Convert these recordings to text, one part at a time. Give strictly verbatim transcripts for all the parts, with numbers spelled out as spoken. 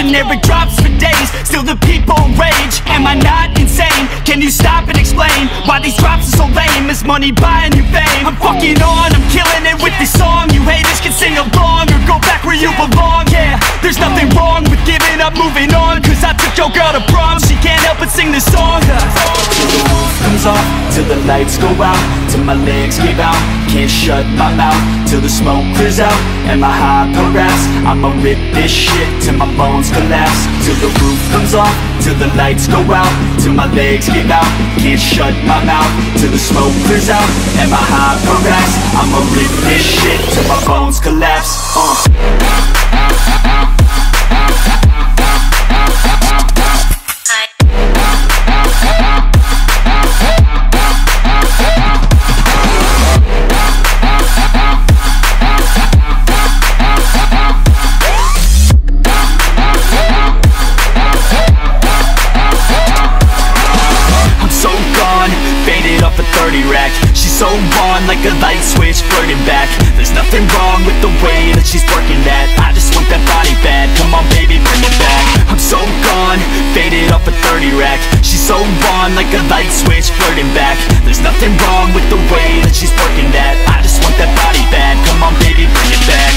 generic drops for days, still the people rage. Am I not insane? Can you stop and explain why these drops are so lame? Is money buying you fame? I'm fucking on, I'm killing it with this song. You haters can sing along or go back where you belong. Yeah, there's nothing wrong with giving up, moving on, cause I took your girl to prom, she can't help but sing this song. Till the roof comes off, till the lights go out, till my legs give out, can't shut my mouth, till the smoke clears out, and my hyper raps, I'ma rip this shit till my bones collapse. Till the roof comes off, till the lights go out, till my legs give out, can't shut my mouth, till the smoke clears out, and my hyper raps, I'ma rip this shit till my bones collapse. uh. She's so on like a light switch, flirting back. There's nothing wrong with the way that she's working that. I just want that body bad, come on baby, bring it back. I'm so gone, faded off a thirty rack. She's so on like a light switch, flirting back. There's nothing wrong with the way that she's working that. I just want that body bad, come on baby, bring it back.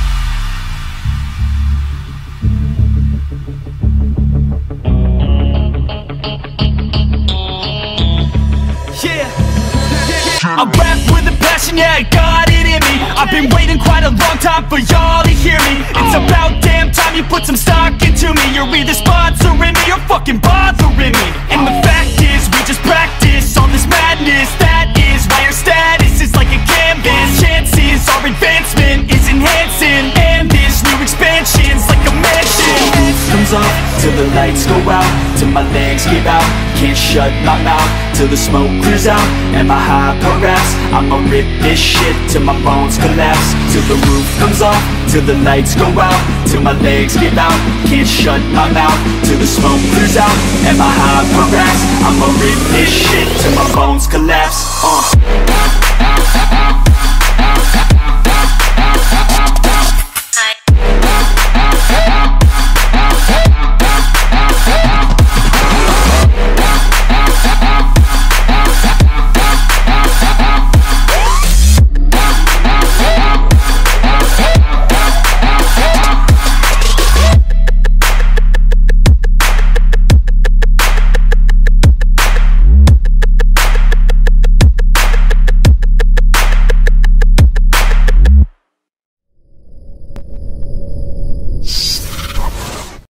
I rap with a passion, yeah, I got it in me. I've been waiting quite a long time for y'all to hear me. It's about damn time you put some stock into me. You're either sponsoring me or fucking bothering me. And the fact is, we just practice all this madness. That is why your status is like a canvas. Chances our advancement is enhancing, and this new expansion's like a mansion. Comes off, till the lights go out, till my legs give out, can't shut my mouth, till the smoke clears out, and my hyper raps, I'ma rip this shit till my bones collapse. Till the roof comes off, till the lights go out, till my legs give out, can't shut my mouth, till the smoke clears out, and my hyper raps, I'ma rip this shit till my bones collapse. uh.